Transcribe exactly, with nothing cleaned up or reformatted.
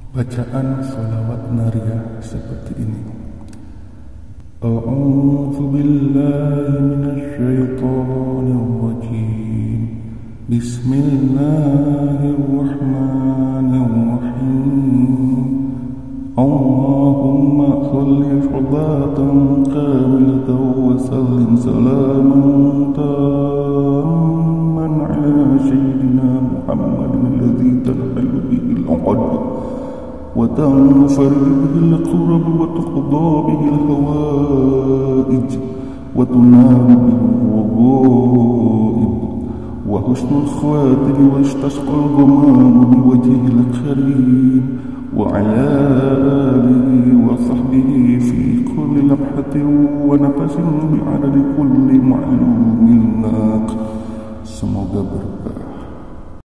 Bacaan sholawat nariyah seperti ini. A'udzu billahi minasy syaithanir rajim. Bismillahirrahmanirrahim. Allahumma shalli sholatan kamilatan wa sallim salaman tamman ala sayyidina Muhammadin alladzi tanhalu bihi al-'uqad وتنفرج به الكرب وتقضى به الهوائج وتنال به الرغائب وحسن الخواتم واستسقى الغمام بوجهه الكريم وعلى آله وصحبه في كل لمحة ونفس بعدد كل معلوم لك. Semoga berkah.